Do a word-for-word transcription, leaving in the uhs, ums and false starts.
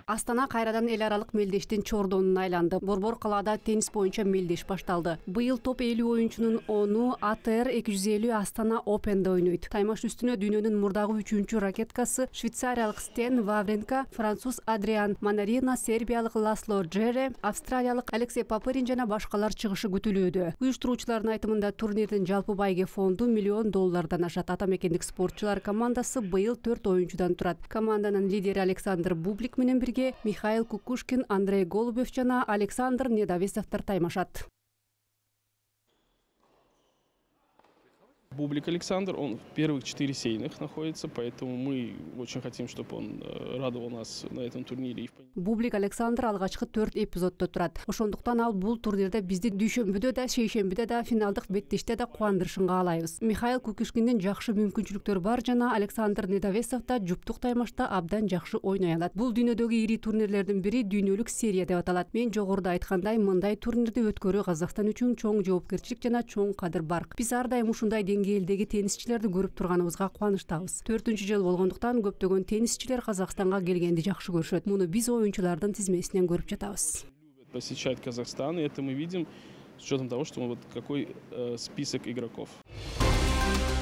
Астана кайрадан эл аралык мелдештин чордонуна айланды. Борбор калаада теннис боюнча мелдеш башталды. Быйыл топ элүү оюнчунун ону А Т Р эки жүз элүү Астана Опенде ойнойт. Таймаш үстүнө дүйнөнүн мурдагы үчүнчү ракеткасы швейцариялык Стен Вавренко, француз Адриан Манарина, сербиялык Ласло Джере, австралиялык Алексей Попырин жана башкалар чыгышы күтүлүүдө. Уюштуруучулардын айтымында турнирдин жалпы байге фонду миллион доллардан ашат. Ата мекендик спортчулар командасы быйыл төрт оюнчудан турат. Команданын лидери Александр Бублик менен бирге Михаил Кукушкин, Андрей Голубев жана Александр Недовесовдор таймашат. Бублик Александр, он в первых четыре сейных находится, поэтому мы очень хотим, чтобы он радовал нас на этом турнире. Бублик Александр алгачкы төрт эпизоддо турат. Ошондуктан ал бул турнирде бизди дүйшөмбүдө да, шейшембүдө да, финалдык беттеште да кубандырышын каалайбыз. Михаил Кукушкиндин жакшы мүмкүнчүлүктөрү бар жана Александр Недовесов да жуптук таймашта абдан жакшы ойной алат. Бул дүйнөдөгү ири турнирлердин бири дүйнөлүк серия деп аталат. Мен жогоруда айткандай, мындай турнирди өткөрүү Казакстан үчүн чоң жоопкерчилик жана чоң кадыр бар. Биз ар дайым ушундай деңгээлдеги теннисчилерди көрүп турганыбызга кубанычтабыз. Төртүнчү жыл болгондуктан көптөгөн теннисчилер Казакстанга келгенди жакшы көрүшөт. Муну биз оюнчулардын тизмесинен көрүп жатабыз. Посещать Казахстан, и это мы видим с учетом того, что вот какой э, список игроков.